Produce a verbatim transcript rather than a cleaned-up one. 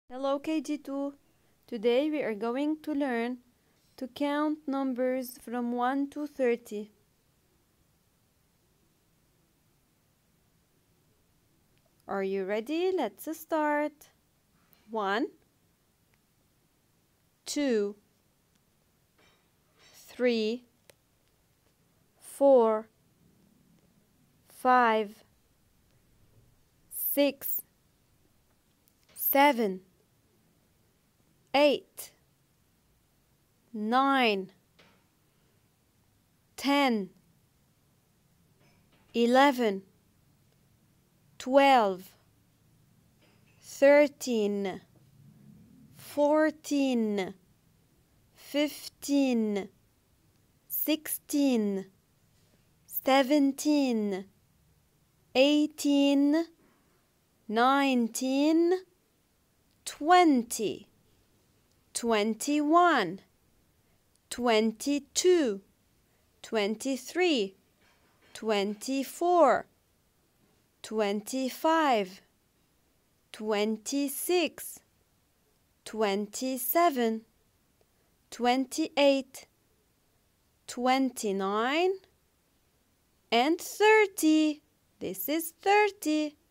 Hello K G two. Today we are going to learn to count numbers from one to thirty. Are you ready? Let's start. one, two, three, four, five, six, seven, eight, nine, ten, eleven, twelve, thirteen, fourteen, fifteen, sixteen, seventeen, eighteen, nineteen, twenty, twenty-one, twenty-two, twenty-three, twenty-four, twenty-five, twenty-six, twenty-seven, twenty-eight, twenty-nine, and thirty. This is thirty.